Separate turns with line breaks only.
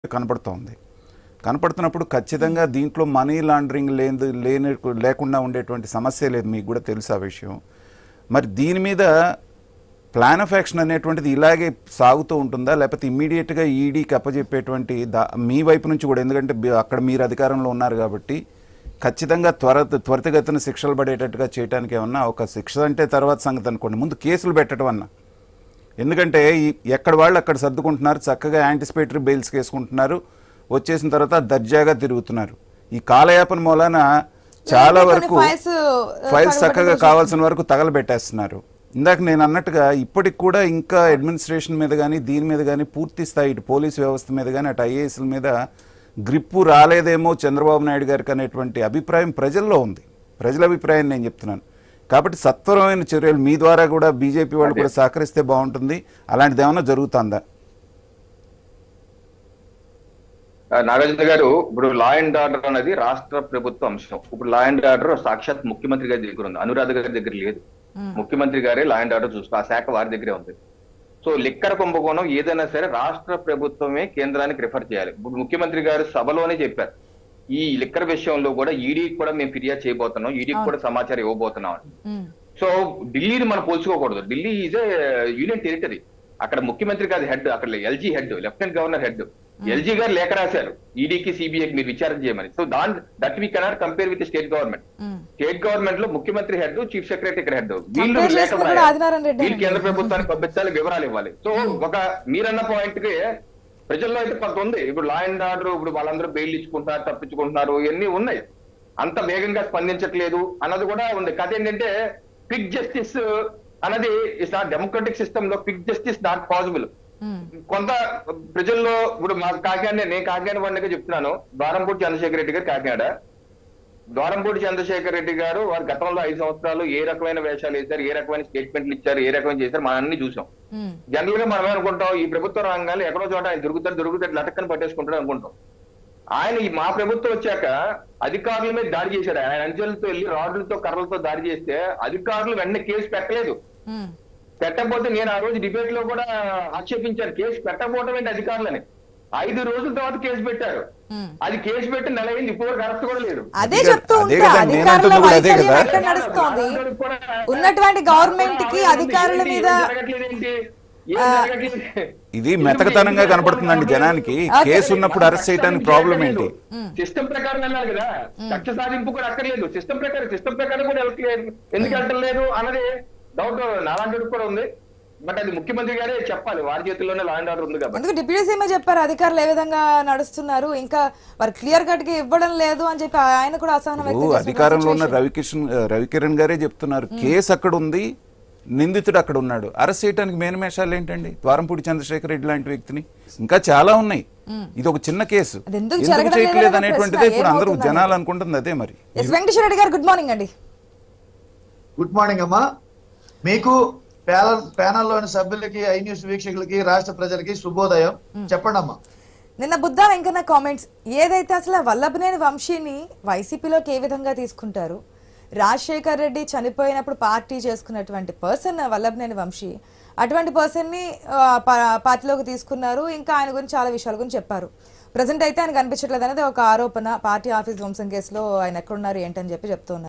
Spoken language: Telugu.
కనపడుతోంది. కనపడుతున్నప్పుడు ఖచ్చితంగా దీంట్లో మనీ లాండరింగ్ లేకుండా ఉండేటువంటి సమస్య లేదు, మీకు కూడా తెలుసు ఆ విషయం. మరి దీని మీద ప్లాన్ ఆఫ్ యాక్షన్ అనేటువంటిది ఇలాగే సాగుతూ ఉంటుందా, లేకపోతే ఇమ్మీడియట్గా ఈడీకి అప్పచెప్పేటువంటి మీ వైపు నుంచి కూడా, ఎందుకంటే అక్కడ మీరు అధికారంలో ఉన్నారు కాబట్టి ఖచ్చితంగా త్వరితగతిన శిక్షలు పడేటట్టుగా చేయడానికి ఏమన్నా ఒక శిక్ష అంటే తర్వాత సంగతి అనుకోండి, ముందు కేసులు పెట్టడం అన్నా. ఎందుకంటే ఎక్కడ వాళ్ళు అక్కడ సర్దుకుంటున్నారు, చక్కగా యాంటిసిపేటరీ బెయిల్స్ వేసుకుంటున్నారు, వచ్చేసిన తర్వాత దర్జాగా తిరుగుతున్నారు. ఈ కాలయాపన మూలాన చాలా వరకు ఫైల్స్ చక్కగా కావాల్సిన వరకు తగలబెట్టేస్తున్నారు. ఇందాక నేను అన్నట్టుగా ఇప్పటికి కూడా ఇంకా అడ్మినిస్ట్రేషన్ మీద కానీ దీని మీద కానీ పూర్తి స్థాయి ఇటు పోలీసు వ్యవస్థ మీద కానీ అటు ఐఏఎస్ల మీద గ్రిప్పు రాలేదేమో చంద్రబాబు నాయుడు గారికి అనేటువంటి అభిప్రాయం ప్రజల్లో ఉంది. ప్రజల అభిప్రాయం నేను చెప్తున్నాను. కాబట్టి సత్వరమైన చర్యలు మీ ద్వారా కూడా బీజేపీ వాళ్ళు కూడా సహకరిస్తే బాగుంటుంది. అలాంటిది ఏమన్నా జరుగుతుందా?
నాగార్జున గారు, ఇప్పుడు లా అండ్ ఆర్డర్ అనేది రాష్ట్ర ప్రభుత్వ అంశం. ఇప్పుడు లా అండ్ ఆర్డర్ సాక్షాత్ ముఖ్యమంత్రి గారి దగ్గర ఉంది, అనురాధ గారి దగ్గర లేదు. ముఖ్యమంత్రి గారే లా అండ్ ఆర్డర్ చూసుకో, ఆ శాఖ వారి దగ్గరే ఉంది. సో లిక్కర్ కుంభకోణం ఏదైనా సరే రాష్ట్ర ప్రభుత్వమే కేంద్రానికి రిఫర్ చేయాలి. ఇప్పుడు ముఖ్యమంత్రి గారు సభలోనే చెప్పారు, ఈ లిక్కర్ విషయంలో కూడా ఈడీకి కూడా మేము ఫిర్యాదు చేయబోతున్నాం, ఈడీకి కూడా సమాచారం ఇవ్వబోతున్నాం అని. సో ఢిల్లీని మనం పోల్చుకోకూడదు. Delhi is a union territory. అక్కడ ముఖ్యమంత్రి గారి హెడ్, అక్కడ LG head, lieutenant governor head. LG గారు లేఖ రాశారు ఈడీకి సిబిఐకి మీరు విచారణ చేయమని. So that we cannot compare with state government. State government లో ముఖ్యమంత్రి హెడ్, చీఫ్ సెక్రటరీ ఇక్కడ హెడ్. వీళ్ళు లేఖ వీళ్ళు కేంద్ర ప్రభుత్వానికి పంపించాలి, వివరాలు ఇవ్వాలి. సో ఒక మీరన్న పాయింట్ కి ప్రజల్లో అయితే కొంత ఉంది. ఇప్పుడు లా అండ్ ఆర్డర్, ఇప్పుడు వాళ్ళందరూ బెయిల్ ఇచ్చుకుంటారు, తప్పించుకుంటున్నారు, ఇవన్నీ ఉన్నాయి. అంత వేగంగా స్పందించట్లేదు అన్నది కూడా ఉంది. కథ ఏంటంటే క్విక్ జస్టిస్ అన్నది ఇస్ నాట్ డెమోక్రటిక్ సిస్టమ్ లో క్విక్ జస్టిస్ నాట్ పాసిబుల్. కొంత ప్రజల్లో ఇప్పుడు మా కాకినాడ, నేను కాకినాడ వాడిగా చెప్తున్నాను. ద్వారంపూడి చంద్రశేఖర్ రెడ్డి గారు కాకినాడ. ద్వారంపూడి చంద్రశేఖర్ రెడ్డి గారు వారు గతంలో 5 సంవత్సరాలు ఏ రకమైన వేషాలు వేశారు, ఏ రకమైన స్టేట్మెంట్లు ఇచ్చారు, ఏ రకమైన చేశారు, మనం అన్ని చూసాం. జనరల్ గా మనం అనుకుంటాం ఈ ప్రభుత్వ రంగాలు ఎక్కడో చోట ఆయన దొరుకుతాడు లటక్కని పట్టేసుకుంటాడు అనుకుంటాం. ఆయన మా ప్రభుత్వం వచ్చాక అధికారుల మీద దాడి చేశాడు. ఆయన అంచెలతో వెళ్ళి రాడ్లతో కర్రలతో దాడి చేస్తే అధికారులు వెంటనే కేసు పెట్టలేదు. పెట్టకపోతే నేను ఆ రోజు డిబేట్ లో కూడా ఆక్షేపించాను, కేసు పెట్టకపోవడం ఏంటి అధికారులని. 5 రోజుల తర్వాత కేసు పెట్టారు. అది కేసు పెట్టి నెల అయింది, ఇప్పుడు అరెస్ట్ కూడా లేదు.
అదే చెప్తూ ఉంటా, అధికారుల వైఫల్యం ఎక్కడ నడుస్తోంది? ఉన్నటువంటి గవర్నమెంట్ కి అధికారుల మీద
ఇది మెతకతనంగా కనపడుతుందండి జనానికి. కేసు ఉన్నప్పుడు అరెస్ట్ చేయడానికి ప్రాబ్లం ఏంటి?
సిస్టమ్ ప్రకారం వెళ్ళాలి కదా, కక్ష సాధింపు కూడా అక్కర్లేదు. సిస్టమ్ ప్రకారం కూడా ఎందుకు వెళ్ళలేదు అన్నది డౌట్ నాలాంటి కూడా ఉంది. బట్ అది ముఖ్యమంత్రి గారే చెప్పాలి, వారి చేతుల్లోనే లా అండ్ ఆర్డర్ ఉంది కాబట్టి.
ఎందుకు డిప్యూటీ సీఎం చెప్పారు అధికారులు ఏ విధంగా నడుస్తున్నారు, ఇంకా వారు క్లియర్ కట్ గా ఇవ్వడం లేదు అని చెప్పి ఆయన కూడా అసహనం వ్యక్తం చేస్తున్నారు.
అధికారంలో ఉన్న రవికిరణ్ గారే చెప్తున్నారు, కేసు అక్కడ ఉంది, నిందితుడు అక్కడ ఉన్నాడు, అరెస్ట్ చేయడానికి మేనమేషాలు ఏంటండి? ద్వారంపూడి చంద్రశేఖర్ రెడ్డి లాంటి వ్యక్తిని, ఇంకా చాలా ఉన్నాయి. ఇది ఒక చిన్న కేసు, ఎందుకు చేయట్లేదు అనేటువంటిదే ఇప్పుడు అందరూ జనాలు అనుకుంటుంది అదే. మరి
వెంకటేశ్వర రెడ్డి గారు గుడ్ మార్నింగ్ అండి.
గుడ్ మార్నింగ్ అమ్మా. మీకు ప్యానల్లోని సభ్యులకి, ఐ న్యూస్ వీక్షకులకి, రాష్ట్ర ప్రజలకి శుభోదయం. చెప్పండి అమ్మా.
నిన్న బుద్ధా వెంకన్న కామెంట్స్ ఏదైతే అసలు వల్లభనేని వంశీని వైసీపీలోకి ఏ విధంగా తీసుకుంటారు, రాజశేఖర్ రెడ్డి చనిపోయినప్పుడు పార్టీ చేసుకున్నటువంటి పర్సన్ వల్లభనేని వంశీ, అటువంటి పర్సన్ ని పార్టీలోకి తీసుకున్నారు. ఇంకా ఆయన గురించి చాలా విషయాల గురించి చెప్పారు. ప్రజెంట్ అయితే ఆయన కనిపించట్లేదు అనేది ఒక ఆరోపణ. పార్టీ ఆఫీస్ ధ్వంసం కేసులో ఆయన ఎక్కడున్నారు ఏంటని చెప్తున్నారు.